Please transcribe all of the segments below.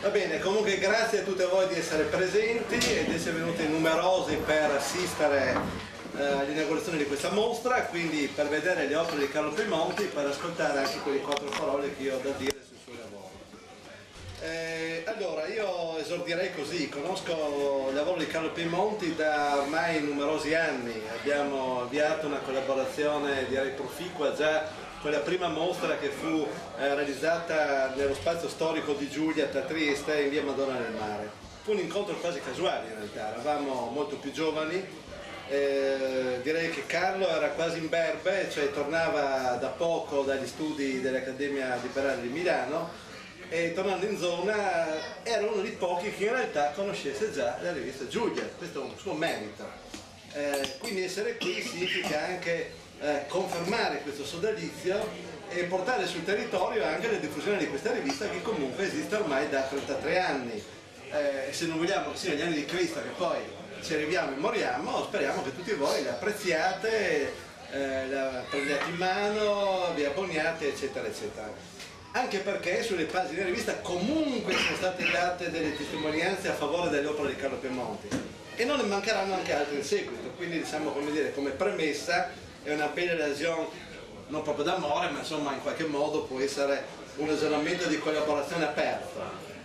Va bene, comunque grazie a tutti voi di essere presenti e di essere venuti numerosi per assistere all'inaugurazione di questa mostra, quindi per vedere le opere di Carlo Piemonti, per ascoltare anche quelle 4 parole che io ho da dire sul suo lavoro. Allora, io esordirei così: conosco il lavoro di Carlo Piemonti da ormai numerosi anni, abbiamo avviato una collaborazione direi proficua già con la prima mostra che fu realizzata nello spazio storico di Giuliat a Trieste in via Madonna del Mare. Fu un incontro quasi casuale in realtà, eravamo molto più giovani, direi che Carlo era quasi imberbe, cioè tornava da poco dagli studi dell'Accademia Liberale di Milano e tornando in zona era uno dei pochi che in realtà conoscesse già la rivista Giuliat, questo è un suo merito. Quindi essere qui significa anche confermare questo sodalizio e portare sul territorio anche la diffusione di questa rivista che comunque esiste ormai da 33 anni. Se non vogliamo che siano gli anni di Cristo che poi ci arriviamo e moriamo, speriamo che tutti voi la apprezziate, la prendiate in mano, vi abboniate eccetera eccetera. Anche perché sulle pagine della rivista comunque sono state date delle testimonianze a favore dell'opera di Carlo Piemonti e non ne mancheranno anche altre in seguito, quindi diciamo, come dire, come premessa è una bella ragione, non proprio d'amore, ma insomma in qualche modo può essere un ragionamento di collaborazione aperto.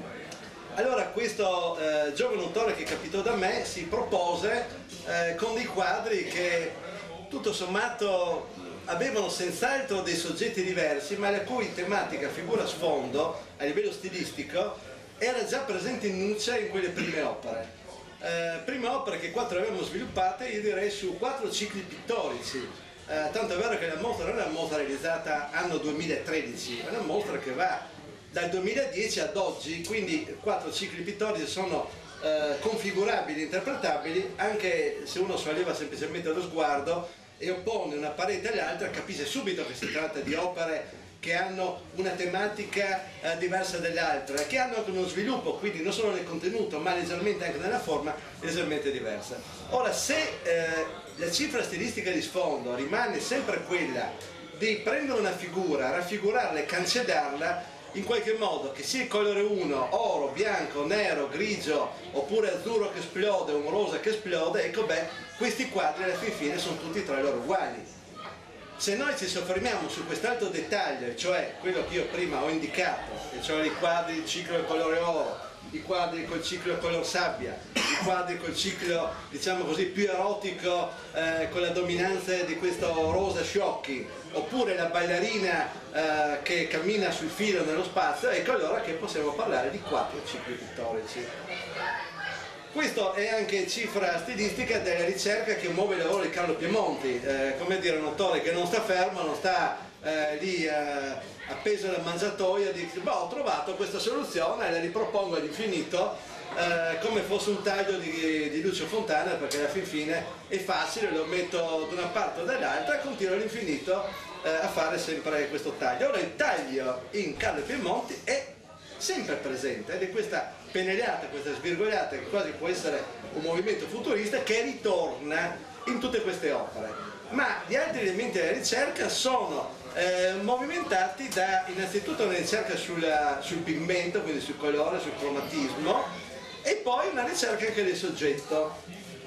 Allora questo giovane autore che capitò da me si propose con dei quadri che tutto sommato avevano senz'altro dei soggetti diversi, ma la cui tematica, figura sfondo a livello stilistico era già presente in nuce in quelle prime opere. Prime opere che 4 avevamo sviluppate, io direi su 4 cicli pittorici. Tanto è vero che la mostra non è una mostra realizzata anno 2013, è una mostra che va dal 2010 ad oggi, quindi 4 cicli pittorici sono configurabili, interpretabili, anche se uno solleva semplicemente lo sguardo e oppone una parete all'altra capisce subito che si tratta di opere che hanno una tematica diversa dall'altra, che hanno anche uno sviluppo, quindi non solo nel contenuto ma leggermente anche nella forma, leggermente diversa. Ora, se la cifra stilistica di sfondo rimane sempre quella di prendere una figura, raffigurarla e cancellarla, in qualche modo, che sia il colore 1, oro, bianco, nero, grigio, oppure azzurro che esplode, un rosa che esplode, ecco beh, questi quadri alla fine sono tutti tra loro uguali. Se noi ci soffermiamo su quest'altro dettaglio, cioè quello che io prima ho indicato, e cioè i quadri il ciclo del colore oro, i quadri col ciclo del color sabbia, i quadri col ciclo, diciamo così, più erotico, con la dominanza di questo rosa sciocchi, oppure la ballerina che cammina sul filo nello spazio, ecco allora che possiamo parlare di 4 cicli pittorici. Questo è anche cifra stilistica della ricerca che muove il lavoro di Carlo Piemonti, come dire, un autore che non sta fermo, non sta lì appeso alla mangiatoia, dice ho trovato questa soluzione e la ripropongo all'infinito come fosse un taglio di Lucio Fontana, perché alla fin fine è facile, lo metto da una parte o dall'altra e continuo all'infinito a fare sempre questo taglio. Ora il taglio in Carlo Piemonti è sempre presente ed è questa pennellata, questa svirgogliata che quasi può essere un movimento futurista che ritorna in tutte queste opere, ma gli altri elementi della ricerca sono movimentati da innanzitutto una ricerca sul pigmento, quindi sul colore, sul cromatismo, e poi una ricerca anche del soggetto.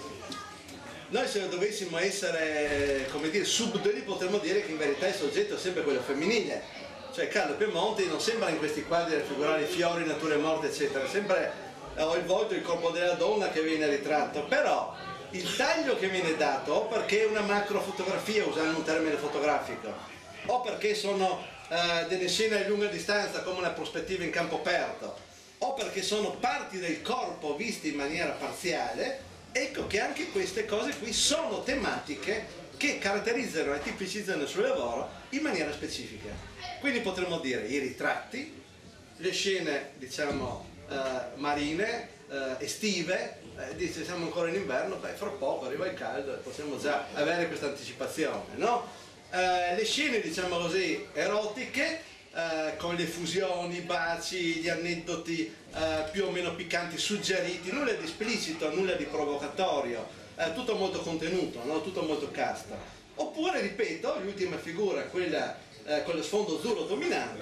Noi se dovessimo essere, come dire, subdoli potremmo dire che in verità il soggetto è sempre quello femminile. Cioè Carlo Piemonti non sembra in questi quadri raffigurare i fiori, nature morte eccetera, sempre ho il volto, il corpo della donna che viene ritratto, però il taglio che viene dato o perché è una macrofotografia, usando un termine fotografico, o perché sono delle scene a lunga distanza come una prospettiva in campo aperto, o perché sono parti del corpo viste in maniera parziale, ecco che anche queste cose qui sono tematiche che caratterizzano e tipicizzano il suo lavoro in maniera specifica. Quindi potremmo dire i ritratti, le scene diciamo marine, estive, dice siamo ancora in inverno, beh fra poco arriva il caldo e possiamo già avere questa anticipazione, no? Le scene diciamo così erotiche, con le fusioni, i baci, gli aneddoti più o meno piccanti, suggeriti, nulla di esplicito, nulla di provocatorio, tutto molto contenuto, no? Tutto molto casto. Oppure, ripeto, l'ultima figura, quella con lo sfondo azzurro dominante,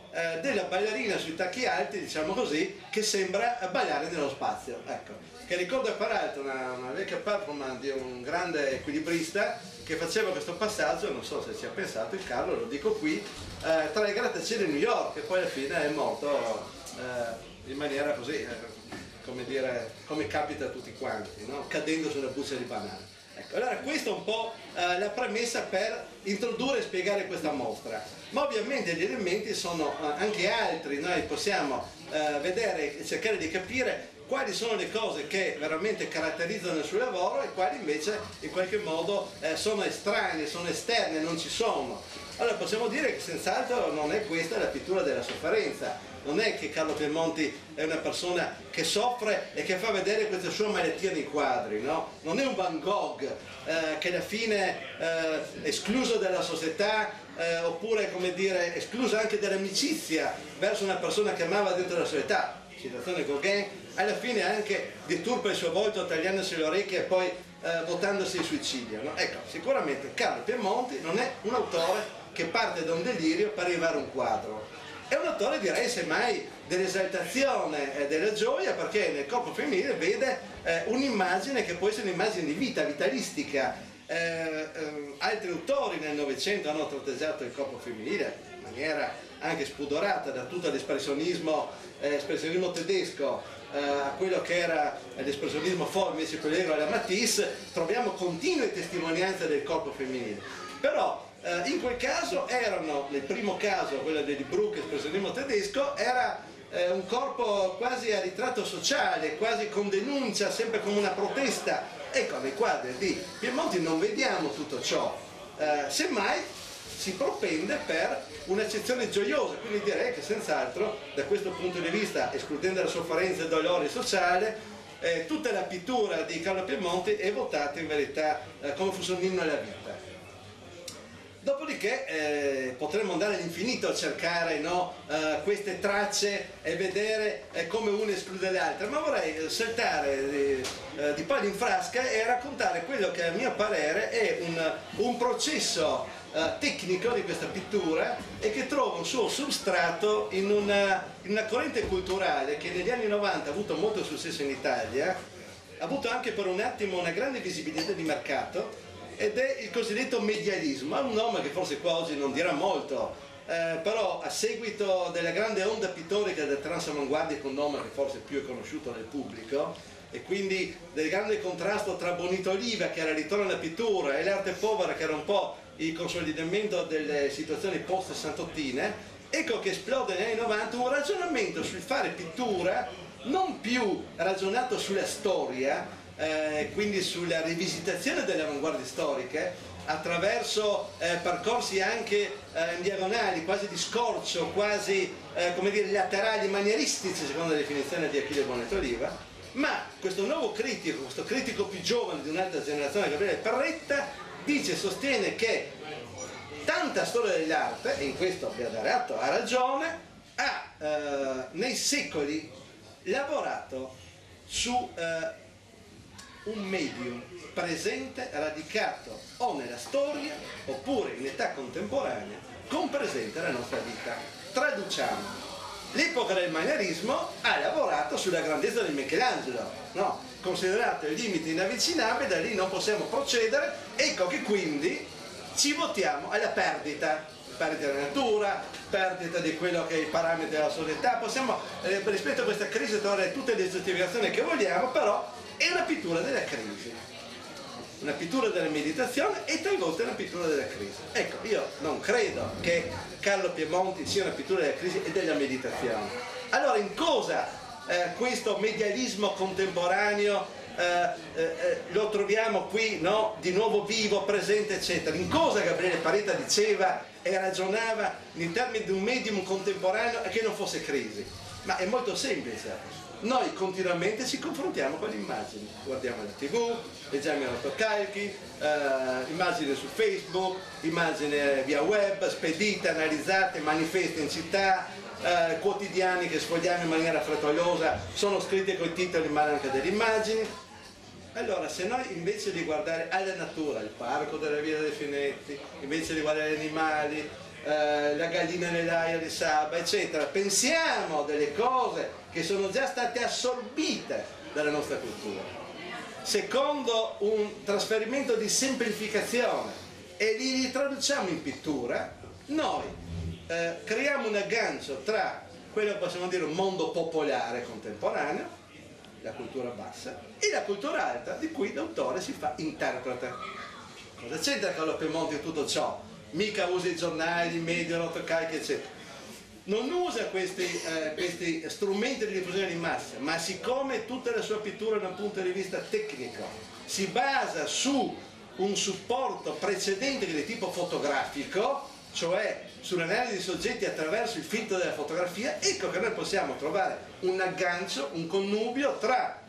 della ballerina sui tacchi alti, diciamo così, che sembra ballare nello spazio, ecco. Che ricorda peraltro una vecchia performance di un grande equilibrista che faceva questo passaggio, non so se ci ha pensato il Carlo, lo dico qui, tra le grattacieli di New York, e poi alla fine è morto in maniera così, come dire, come capita a tutti quanti, no? Cadendo su una buccia di banana. Ecco, allora questa è un po' la premessa per introdurre e spiegare questa mostra, ma ovviamente gli elementi sono anche altri, noi possiamo vedere e cercare di capire quali sono le cose che veramente caratterizzano il suo lavoro e quali invece in qualche modo sono estranee, sono esterne, non ci sono. Allora possiamo dire che senz'altro non è questa la pittura della sofferenza, non è che Carlo Piemonti è una persona che soffre e che fa vedere questa sua malattia nei quadri, no? Non è un Van Gogh che alla fine escluso dalla società oppure, come dire, escluso anche dall'amicizia verso una persona che amava dentro la società, citazione Gauguin, alla fine anche deturpa il suo volto tagliandosi le orecchie e poi buttandosi in suicidio, no? Ecco, sicuramente Carlo Piemonti non è un autore che parte da un delirio per arrivare a un quadro. È un autore, direi, semmai dell'esaltazione e della gioia, perché nel corpo femminile vede un'immagine che può essere un'immagine di vita, vitalistica. Altri autori nel Novecento hanno tratteggiato il corpo femminile in maniera anche spudorata, da tutto l'espressionismo tedesco a quello che era l'espressionismo Ford, invece quello alla Matisse, troviamo continue testimonianze del corpo femminile. Però in quel caso erano, nel primo caso, quello di Bruck, espressionismo tedesco, era un corpo quasi a ritratto sociale, quasi con denuncia, sempre come una protesta. Ecco, nei quadri di Piemonti non vediamo tutto ciò, semmai si propende per un'accezione gioiosa, quindi direi che senz'altro da questo punto di vista, escludendo la sofferenza e il dolore sociale, tutta la pittura di Carlo Piemonti è votata in verità come fosse un inno alla vita. Dopodiché potremmo andare all'infinito a cercare, no, queste tracce e vedere come una esclude le altre, ma vorrei saltare di palo in frasca e raccontare quello che a mio parere è un processo tecnico di questa pittura e che trova un suo substrato in una corrente culturale che negli anni 90 ha avuto molto successo in Italia, ha avuto anche per un attimo una grande visibilità di mercato, ed è il cosiddetto medialismo. Ha un nome che forse qua oggi non dirà molto, però a seguito della grande onda pittorica del transavanguardia, un nome che forse più è conosciuto dal pubblico, e quindi del grande contrasto tra Bonito Oliva, che era il ritorno alla pittura, e l'arte povera, che era un po' il consolidamento delle situazioni post-santottine, ecco che esplode negli anni 90 un ragionamento sul fare pittura non più ragionato sulla storia, quindi sulla rivisitazione delle avanguardie storiche attraverso percorsi anche in diagonali, quasi di scorcio, quasi come dire laterali, manieristici secondo la definizione di Achille Bonito Oliva, ma questo nuovo critico, questo critico più giovane di un'altra generazione, Gabriele Parretta, dice e sostiene che tanta storia dell'arte, e in questo Beato Ratto ha ragione, ha nei secoli lavorato su un medium presente, radicato o nella storia oppure in età contemporanea, compresente nella nostra vita. Traduciamo: l'epoca del manierismo ha lavorato sulla grandezza di Michelangelo, no? Considerato il limite inavvicinabile, da lì non possiamo procedere, ecco che quindi ci votiamo alla perdita della natura, perdita di quello che è i parametri della società. Possiamo rispetto a questa crisi trovare tutte le giustificazioni che vogliamo, però è una pittura della crisi, una pittura della meditazione e talvolta una pittura della crisi. Ecco, io non credo che Carlo Piemonti sia una pittura della crisi e della meditazione. Allora in cosa questo medialismo contemporaneo lo troviamo qui, no? Di nuovo vivo, presente, eccetera? In cosa Gabriele Parretta diceva e ragionava in termini di un medium contemporaneo e che non fosse crisi? Ma è molto semplice. Noi continuamente ci confrontiamo con le immagini, guardiamo la TV, leggiamo i rotocalchi, immagini su Facebook, immagini via web, spedite, analizzate, manifesti in città, quotidiani che sfogliamo in maniera frettolosa, sono scritti con i titoli ma anche delle immagini. Allora, se noi invece di guardare alla natura, il parco della Via dei Finetti, invece di guardare gli animali, la gallina nell'aia di Saba, eccetera. Pensiamo a delle cose che sono già state assorbite dalla nostra cultura. Secondo un trasferimento di semplificazione e li ritraduciamo in pittura, noi creiamo un aggancio tra quello che possiamo dire un mondo popolare contemporaneo, la cultura bassa, e la cultura alta di cui l'autore si fa interprete. Cosa c'entra Carlo Piemonte in tutto ciò? Mica usa i giornali, i media, l'ortocalchi, eccetera. Non usa questi strumenti di diffusione di massa, ma siccome tutta la sua pittura da un punto di vista tecnico si basa su un supporto precedente di tipo fotografico, cioè sull'analisi di soggetti attraverso il filtro della fotografia, ecco che noi possiamo trovare un aggancio, un connubio tra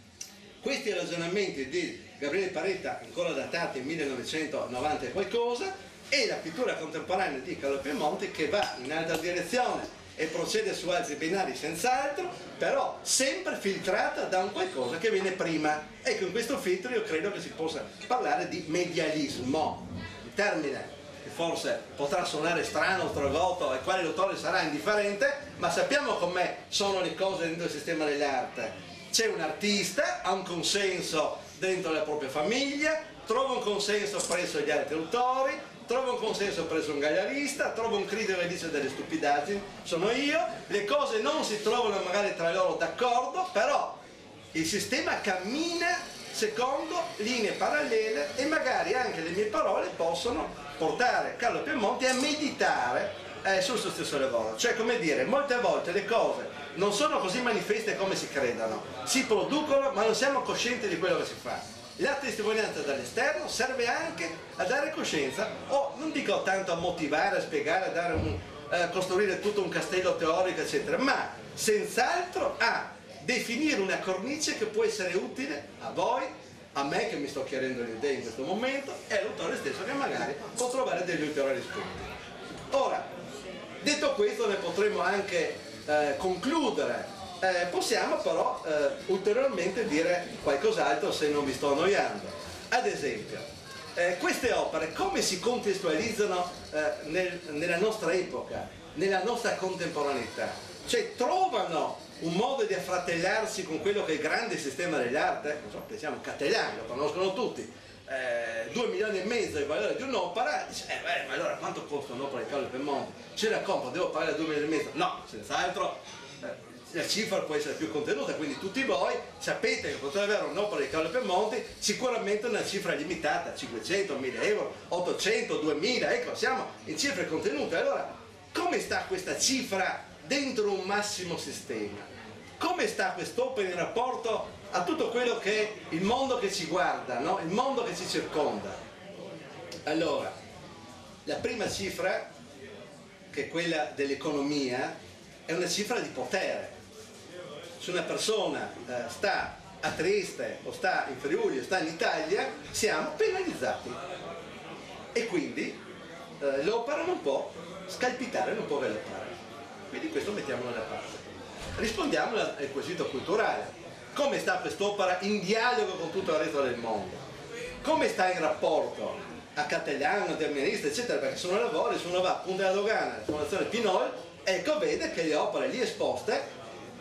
questi ragionamenti di Gabriele Paretta, ancora datati in 1990 e qualcosa, e la pittura contemporanea di Carlo Piemonte, che va in altra direzione e procede su altri binari senz'altro, però sempre filtrata da un qualcosa che viene prima. Ecco, in questo filtro io credo che si possa parlare di medialismo, il termine che forse potrà suonare strano, strogoto, al quale l'autore sarà indifferente, ma sappiamo com'è sono le cose dentro il sistema dell'arte. C'è un artista, ha un consenso dentro la propria famiglia, trova un consenso presso gli altri autori, trova un consenso presso un gallerista, trova un critico che dice delle stupidaggini, sono io, le cose non si trovano magari tra loro d'accordo, però il sistema cammina secondo linee parallele e magari anche le mie parole possono portare Carlo Piemonte a meditare sul suo stesso lavoro. Cioè, come dire, molte volte le cose non sono così manifeste come si credono, si producono ma non siamo coscienti di quello che si fa. La testimonianza dall'esterno serve anche a dare coscienza, o non dico tanto a motivare, a spiegare, a dare costruire tutto un castello teorico, eccetera, ma senz'altro a definire una cornice che può essere utile a voi, a me che mi sto chiarendo le idee in questo momento, e all'autore stesso che magari può trovare degli ulteriori spunti. Ora, detto questo, ne potremo anche concludere. Possiamo però ulteriormente dire qualcos'altro se non vi sto annoiando. Ad esempio, queste opere come si contestualizzano nella nostra epoca, nella nostra contemporaneità? Cioè trovano un modo di affratellarsi con quello che è il grande sistema dell'arte? Non so, pensiamo a Cattelan, lo conoscono tutti. 2,5 milioni il valore di un'opera, dice, ma allora quanto costa un'opera di Carlo Piemonte? Ce la compro, devo pagare 2,5 milioni? No, senz'altro. La cifra può essere più contenuta, quindi tutti voi sapete che potete avere un'opera di Carlo Piemonte sicuramente una cifra limitata, 500, 1000 euro, 800, 2000, ecco, siamo in cifre contenute. Allora, come sta questa cifra dentro un massimo sistema? Come sta quest'opera in rapporto a tutto quello che è il mondo che ci guarda, no? Il mondo che ci circonda? Allora, la prima cifra, che è quella dell'economia, è una cifra di potere. Se una persona sta a Trieste o sta in Friuli o sta in Italia, siamo penalizzati e quindi l'opera non può scalpitare, non può galoppare. Quindi questo mettiamolo da parte. Rispondiamo al quesito culturale. Come sta quest'opera in dialogo con tutto il resto del mondo? Come sta in rapporto a Cattelan, a Terminista, eccetera? Perché sono lavori, se uno va a Punta della Dogana, alla Fondazione Pinol, ecco, vede che le opere lì esposte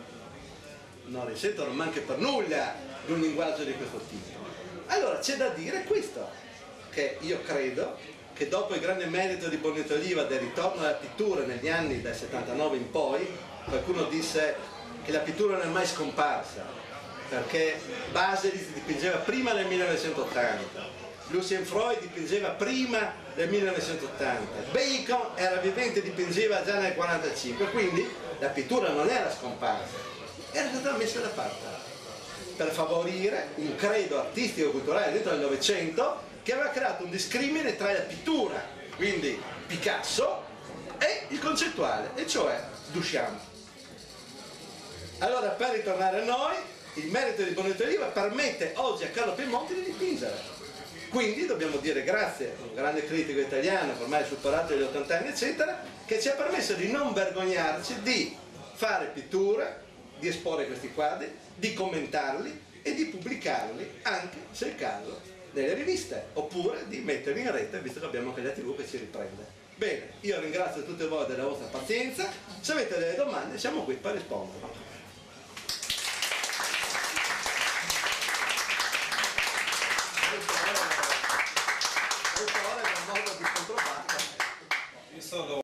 non risentono neanche per nulla di un linguaggio di questo tipo. Allora c'è da dire questo, che io credo che dopo il grande merito di Bonetto Oliva del ritorno alla pittura negli anni dal 79 in poi, qualcuno disse che la pittura non è mai scomparsa, perché Baselis dipingeva prima del 1980, Lucien Freud dipingeva prima del 1980, Bacon era vivente e dipingeva già nel 1945, quindi la pittura non era scomparsa, era stata messa da parte per favorire un credo artistico e culturale dentro il Novecento che aveva creato un discrimine tra la pittura, quindi Picasso, e il concettuale, e cioè Duchamp. Allora, per ritornare a noi, il merito di Bonetto Oliva permette oggi a Carlo Piemonte di dipingere. Quindi dobbiamo dire grazie a un grande critico italiano, ormai superato gli 80 anni, eccetera, che ci ha permesso di non vergognarci di fare pitture, di esporre questi quadri, di commentarli e di pubblicarli anche, se è il caso, nelle riviste, oppure di metterli in rete, visto che abbiamo anche la TV che ci riprende. Bene, io ringrazio tutti voi della vostra pazienza, se avete delle domande siamo qui per rispondere. Questo ora è un modo di controbattere.